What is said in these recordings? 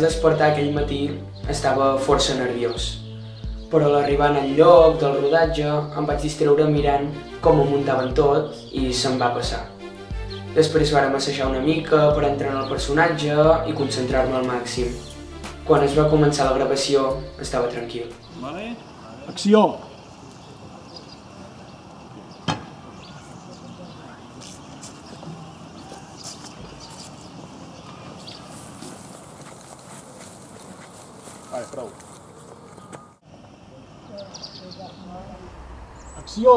despertar aquell matí estava força nerviós, però a l'arribar al lloc del rodatge em vaig distreure mirant com ho muntaven tot i se'm va passar. Després vàrem assajar una mica per entrar en el personatge i concentrar-me al màxim. Quan es va començar la gravació estava tranquil. Vale. Acció! Vale, prou. Acció!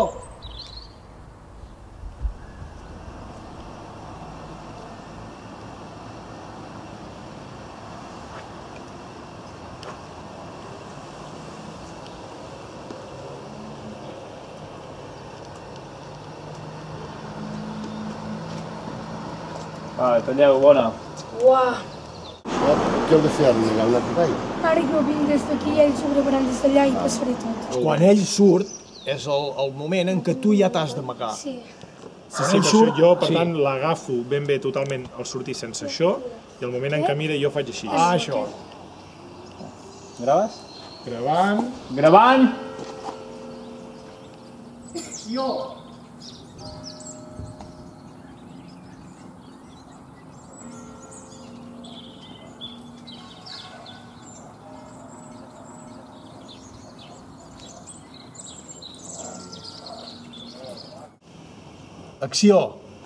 Vale, talleu, bona. Uau! Què heu de fer ara? Negar un altre tall? Ara jo vinc des d'aquí i ells ho gravaran des d'allà i passaré tot. Quan ell surt, és el moment en què tu ja t'has d'amagar. Sí. Si ell surt, jo, per tant, l'agafo ben bé totalment al sortir sense això, i el moment en què mira jo faig així. Ah, això. Graves? Gravant. Gravant! Acció! Acció!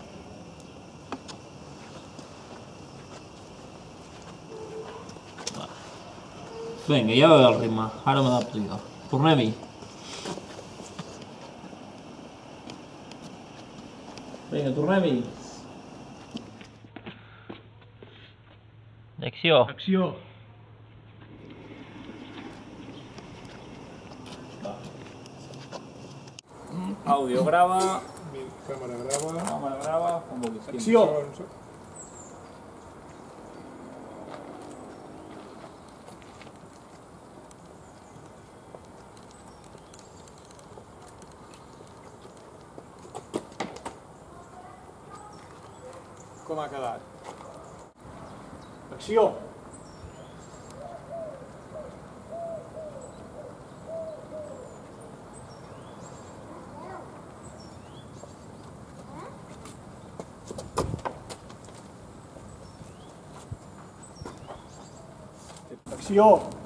Vinga, ja veu el ritme. Ara m'adapto jo. Tornem-hi. Vinga, tornem-hi. Acció. Acció! Àudio grava. Càmera grava. Càmera grava. Com vulguis. Acció! Com ha quedat? Acció! Acció!